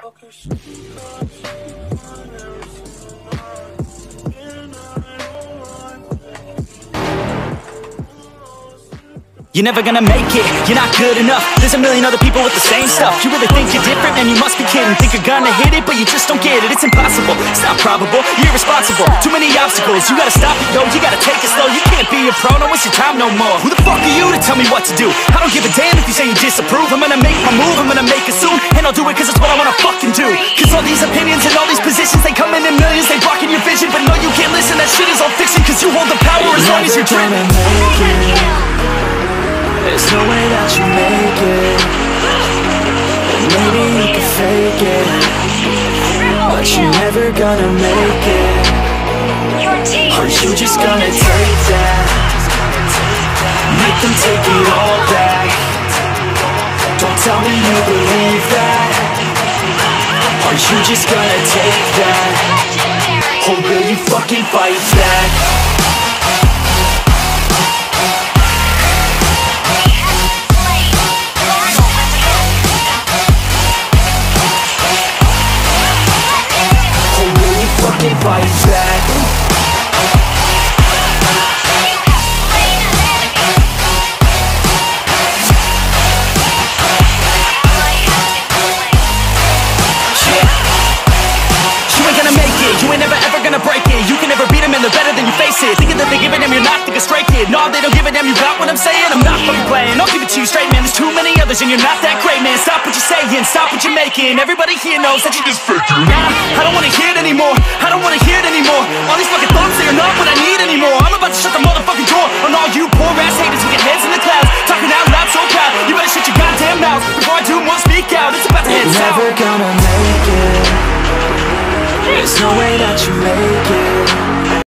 You're never gonna make it, you're not good enough. There's a million other people with the same stuff. You really think you're different? Man, you must be kidding. Think you're gonna hit it, but you just don't get it. It's impossible, it's not probable, you're irresponsible. Too many obstacles, you gotta stop it, yo. You gotta take it slow, you can't be a pro. Don't waste your time no more. Who the fuck are you to tell me what to do? I don't give a damn if you say you disapprove. I'm gonna make my move, I'm gonna make it soon. And I'll do it cause it's what I wanna fucking do. Cause all these opinions and all these positions, they come in millions, they blocking your vision. But no, you can't listen, that shit is all fiction. Cause you hold the power as long as you're dreaming. There's no way that you make it. And maybe you can fake it, but you're never gonna make it. Are you just gonna take that? Make them take it all back. Don't tell me you believe that. Are you just gonna take that? Or will you fucking fight back? Fight back. You ain't gonna make it, you ain't never ever gonna break it. You can never beat them and they're better than you face it. Thinking that they give a damn, you're not, think a straight kid. No, they don't give a damn, you got what I'm saying? I'm not fucking playing, I'll give it to you straight, man. There's too many others and you're not that great, man. Stop what you're saying, stop what you're making. Everybody here knows that you're just faking. Nah, I don't wanna hear it anymore, I don't wanna hear it anymore. All these fucking thoughts, they are not what I need anymore. I'm about to shut the motherfucking door on all you poor ass haters with your heads in the clouds, talking out loud so proud. You better shut your goddamn mouth before I do more speak out. It's about to head south. You're never gonna make it. There's no way that you make it.